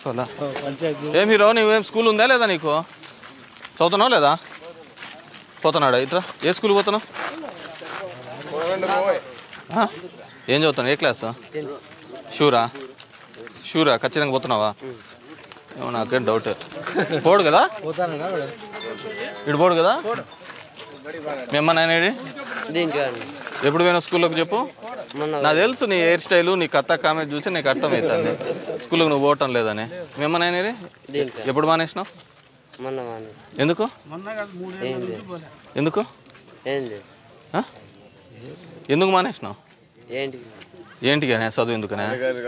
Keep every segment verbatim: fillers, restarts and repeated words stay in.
చేసుకోవాలా ఏం హీరో నువ్వేం స్కూల్ ఉందా లేదా నీకు చదువుతున్నావు లేదా పోతున్నాడా ఇట్రా ఏ స్కూల్ పోతున్నావు ఏం చదువుతాను ఏ క్లాస్ షూరా షూరా ఖచ్చితంగా పోతున్నావా ఏమో నాకేం డౌట్ పోడు కదా ఇటు పోడు కదా మేమ్మ నాయనేడి ఎప్పుడు పోయినా స్కూల్లోకి చెప్పు నాకు తెలుసు నీ హెయిర్ స్టైలు నీ కథ కామెంట్ చూసి నీకు అర్థమవుతుంది స్కూల్కి నువ్వు పోవటం లేదని మేమ్మ నాయనేడి ఎప్పుడు మానేసినావు ఎందుకు ఎందుకు ఎందుకు మానేసినావు ఏంటి కానీ చదువు ఎందుకనే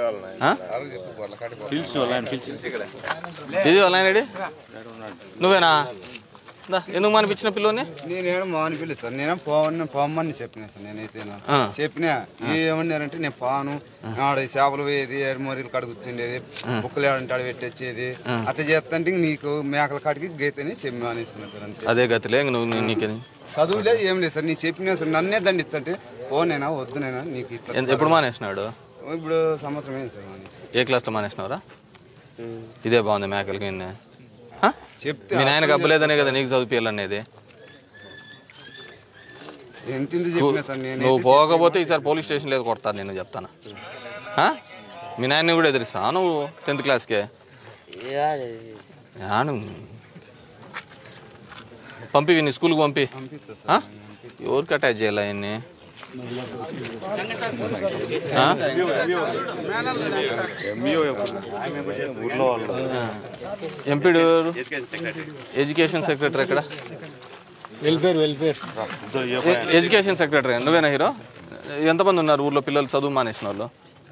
ఇది వాళ్ళ నువ్వేనా ఎందుకు మానిపించిన పిల్లని నేనేమో మానిపిలేదు సార్ నేను పోవని పోమని చెప్పినా సార్ నేనైతే చెప్పినా ఏమన్నారంటే నేను పాను ఆడ చేపలు పోయేది ఎడమరీలు కాడ కూర్చుండేది బుక్కలు ఏడంటే ఆడ పెట్టేది అట్లా చేస్తుంటే నీకు మేకల కాడికి గీతని చెప్పి మానేసుకున్నా సార్ అంతే అదే గతిలే నువ్వు నీకు చదువు లేదు ఏం లేదు సార్ నీ చెప్పినా సార్ నన్నే దండిస్తుంటే పోనేనా వద్దునైనా నీకు ఎప్పుడు మానేసినాడు ఇప్పుడు సంవత్సరం ఏంది సార్ మానేసి ఏ క్లాస్లో మానేసినావురా ఇదే బాగుంది మేకలకి చెప్తే మీ నాయనకు అబ్బలేదనే కదా నీకు చదివించాలనేది నువ్వు పోకపోతే ఈసారి పోలీస్ స్టేషన్ లేదు కొడతాను నేను చెప్తాను మీ నాయన్ని కూడా ఎదిరిస్తా నువ్వు టెన్త్ క్లాస్కే పంపి నీ స్కూల్కి పంపి ఎవరికి అటాచ్ చేయాలి ఆయన్ని ఎంపీడు ఎడ్యుకేషన్ సెక్రటరీ ఎక్కడ వెల్ఫేర్ వెల్ఫేర్ ఎడ్యుకేషన్ సెక్రటరీ నువ్వేనా హీరో ఎంతమంది ఉన్నారు ఊర్లో పిల్లలు చదువు మానేసిన వాళ్ళు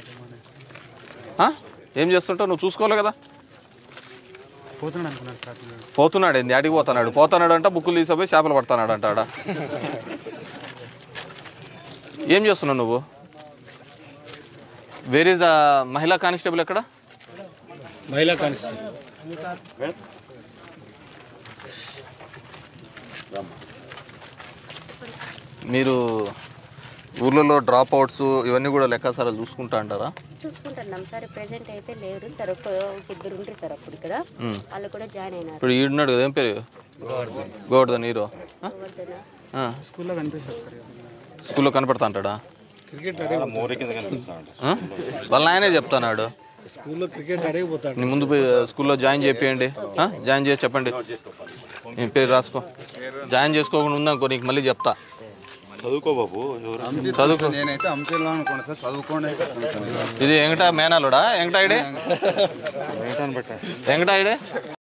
ఏం చేస్తుంటావు నువ్వు చూసుకోవాలి కదా పోతున్నాడు ఏంది అడిగి పోతున్నాడు పోతున్నాడు అంట బుక్కులు తీసిపోయి చేపలు పడుతున్నాడు అంట ఆడ ఏం చేస్తున్నావు నువ్వు వేర్ ఈజ్ ద మహిళా కానిస్టేబుల్ ఎక్కడ మహిళా కానిస్టేబుల్ మీరు ఊర్లలో డ్రాప్ అవుట్స్ ఇవన్నీ కూడా లెక్కాసారాలు చూసుకుంటా అంటారా చూసుకుంటున్నాం సార్ ప్రెసెంట్ అయితే లేరు సార్ ఒక ఇద్దరు ఉంటారు సార్ అప్పుడు ఇక్కడ వాళ్ళు కూడా జాయిన్ అయినారు ఇప్పుడు ఈడున్నాడు కదా ఏం పేరు గోవర్ధన్ హీరో స్కూల్లో కనిపిస్తాడు స్కూల్లో కనపడతా అంటాడా వాళ్ళ ఆయనే చెప్తాన్నాడు స్కూల్లో క్రికెట్ అడిగిపోతాడు నీ ముందు పోయి స్కూల్లో జాయిన్ చేయండి జాయిన్ చేసి చెప్పండి నీ పేరు రాసుకో జాయిన్ చేసుకోకుండా ఉందనుకో నీకు మళ్ళీ చెప్తా చదువుకో బాబు చదువుకో నేనైతే అంశంలో అనుకోండి సార్ చదువుకోండి ఇది వెంకట మేనాలుడా వెంకటాయుడే వెంకటాయుడే